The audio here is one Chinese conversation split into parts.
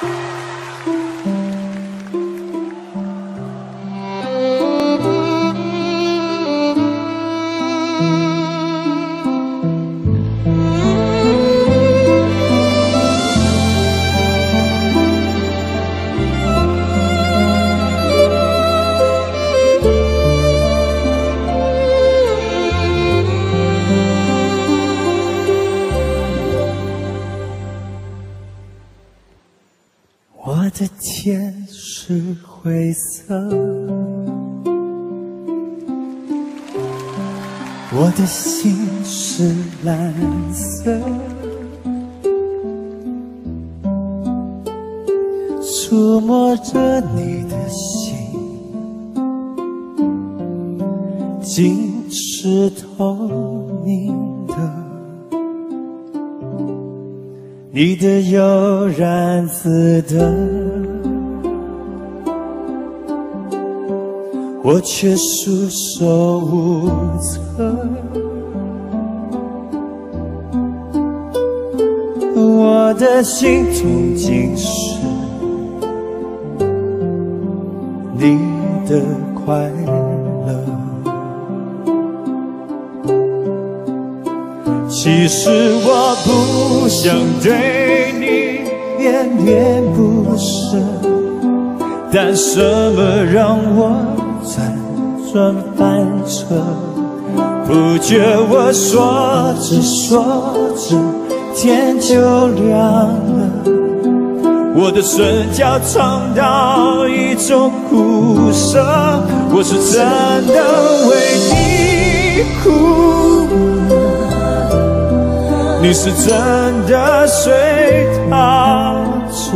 我的天是灰色，我的心是蓝色，触摸着你的心，竟是透明的。你的悠然自得，我却束手无策。我的心中竟是你的快乐。其实我不想对你恋恋不舍，但什么让我辗转反侧？不觉我说着说着，天就亮了。我的唇角尝到一种苦涩，我是真的为你哭了。你是真的随他走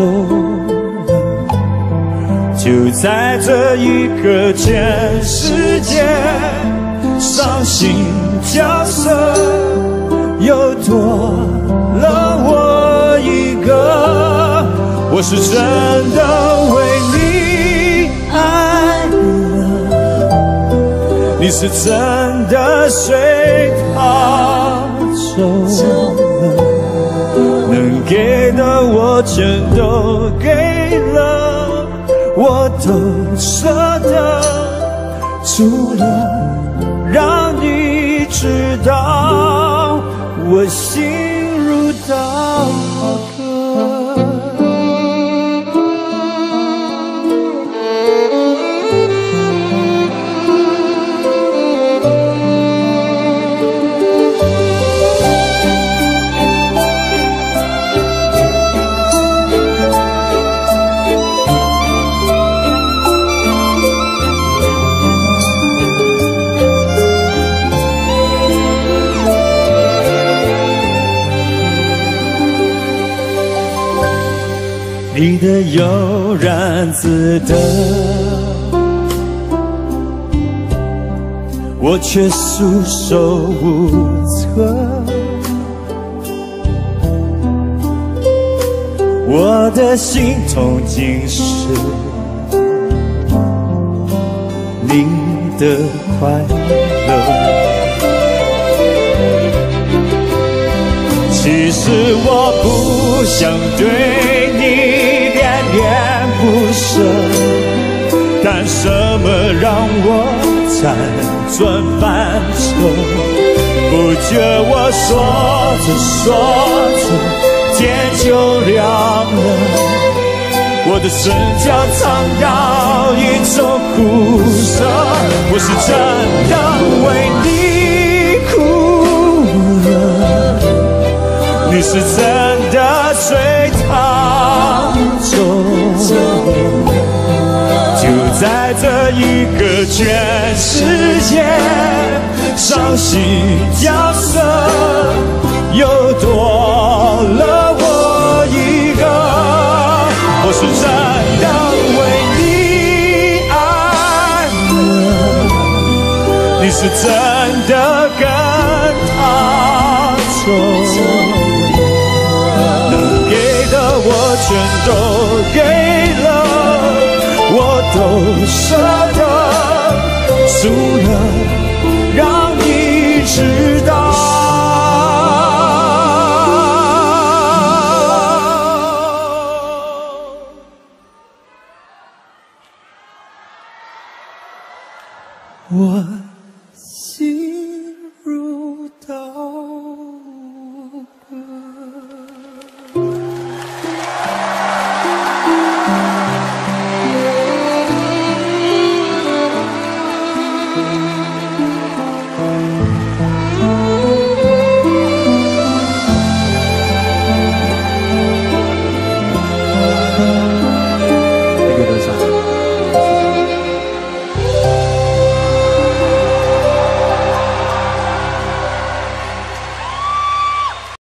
了，就在这一刻，全世界伤心角色又多了我一个。我是真的为你爱了，你是真的随他走了，能给的我全都给了，我都舍得，除了让你知道我心如刀割。你的悠然自得，我却束手无策。我的心痛竟是你的快乐。其实我不想对你恋不舍，但什么让我辗转反侧？不觉我说着说着，天就亮了。我的唇角尝到一种苦涩，我是真的为你哭了，你是真的随他走了，就在这一个全世界伤心角色又多了我一个。我是真的为你爱了，你是真的跟他走，能给的我全都给了，我都舍得，除了让你知道。 我